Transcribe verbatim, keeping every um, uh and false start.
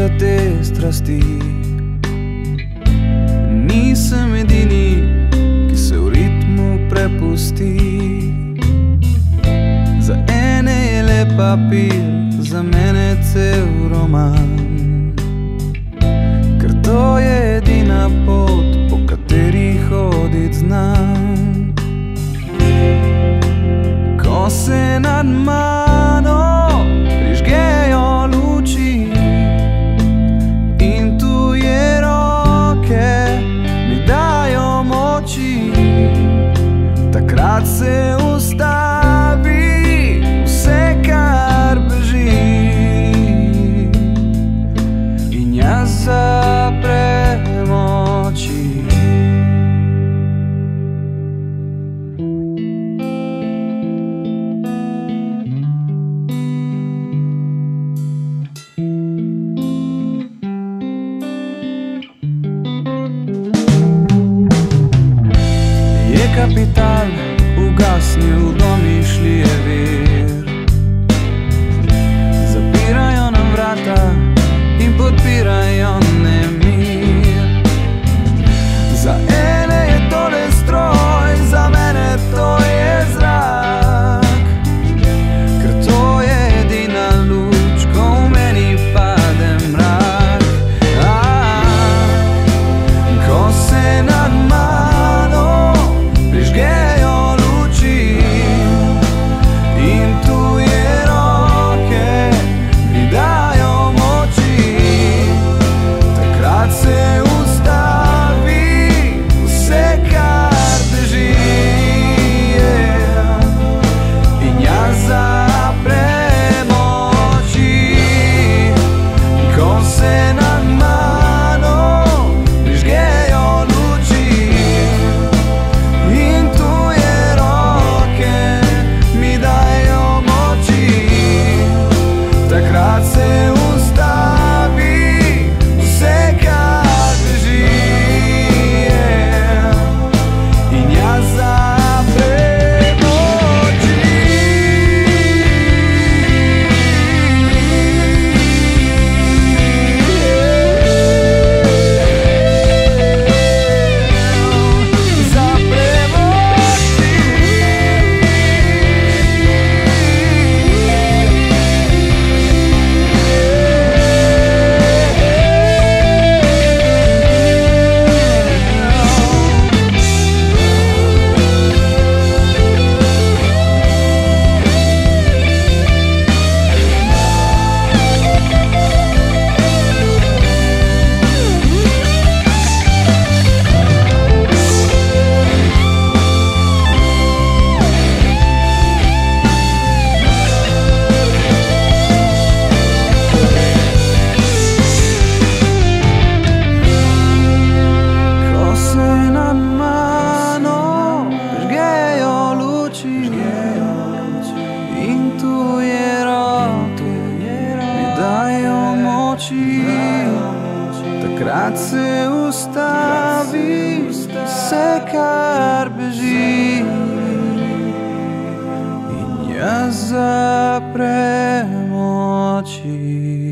za te strasti. Nisem edini, ki se v ritmu prepusti. Za ene je lep papir, za mene cel roman, ker to je edina pot, po kateri hodit znam. Ko se nad mano prižgejo luči in tuje roke mi dajo moči, takrat se ustavi vse, kar beži, in jaz zaprem oči. Kapital ugasnil domišljije vir, zapirajo nam vrata in podpirajo nemir. Za ene je tole stroj, za mene to je zrak, ker to je edina luč, ko v meni pade mrak. Ko se nad mano prižgejo luči in tuje roke mi dajo moči, takrat se ustavi vse, kar beži, in jaz zaprem oči. Ko se nad mano prižgejo luči in tuje roke mi dajo moči, takrat se ustavi vse, kar beži, in jaz zaprem oči. Zaprem oči. Ko se nad mano prižgejo luči in tuje roke mi dajo moči, takrat se ustavi vse, kar beži, in jaz zaprem oči.